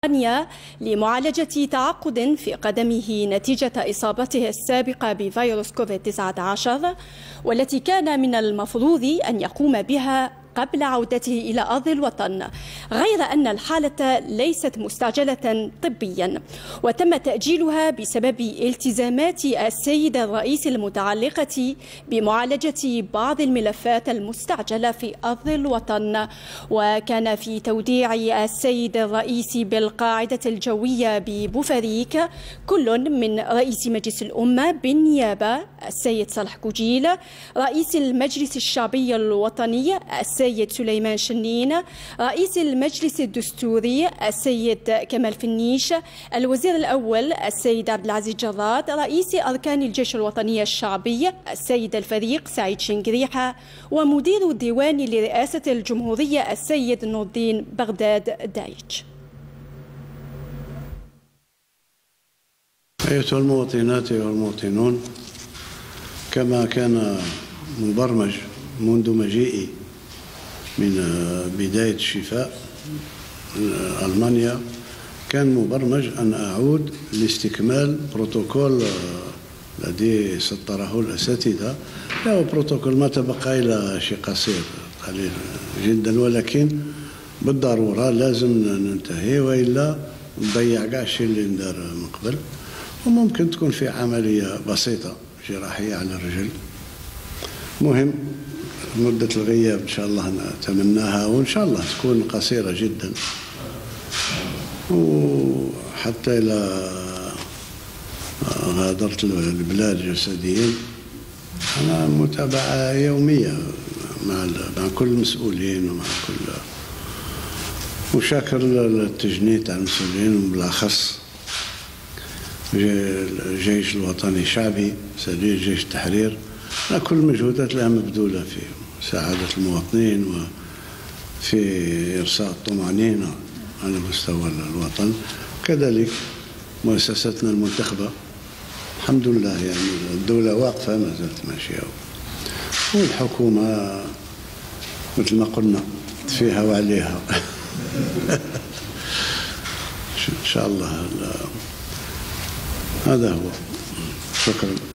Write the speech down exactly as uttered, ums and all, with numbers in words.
لمعالجة تعقد في قدمه نتيجة إصابته السابقة بفيروس كوفيد تسعة عشر، والتي كان من المفروض أن يقوم بها قبل عودته إلى أرض الوطن، غير أن الحالة ليست مستعجلة طبيا، وتم تأجيلها بسبب التزامات السيد الرئيس المتعلقة بمعالجة بعض الملفات المستعجلة في أرض الوطن. وكان في توديع السيد الرئيس بالقاعدة الجوية ببوفريك كل من رئيس مجلس الأمة بالنيابة السيد صالح كوجيل، رئيس المجلس الشعبي الوطني السيد السيد سليمان شنين، رئيس المجلس الدستوري السيد كمال فنيش، الوزير الأول السيد عبد العزيز جراد، رئيس أركان الجيش الوطني الشعبي السيد الفريق سعيد شنقريحة، ومدير الديوان لرئاسة الجمهورية السيد نور الدين بغداد دايج. أيها المواطنات والمواطنون، كما كان مبرمج منذ مجيئي من بداية الشفاء ألمانيا، كان مبرمج أن أعود لاستكمال بروتوكول الذي سطره الأساتذة. له بروتوكول ما تبقى إلى شيء قصير قليل جدا، ولكن بالضرورة لازم ننتهي وإلا نضيع كاع الشيء اللي ندار من قبل. وممكن تكون في عملية بسيطة جراحية على الرجل. مهم مدة الغياب إن شاء الله نتمناها، وإن شاء الله تكون قصيرة جدا، وحتى إلى غادرت البلاد جسديا أنا متابعة يومية مع مع كل المسؤولين ومع كل، وشاكر التجنيد على المسؤولين، وبالأخص الجيش الوطني الشعبي سرير جيش التحرير على كل المجهودات اللي مبذولة في مساعدة المواطنين وفي إرساء الطمأنينة على مستوى الوطن. كذلك مؤسساتنا المنتخبة الحمد لله، يعني الدولة واقفة ما زالت ماشية، والحكومة مثل ما قلنا فيها وعليها. إن شاء الله هذا هو. شكرا.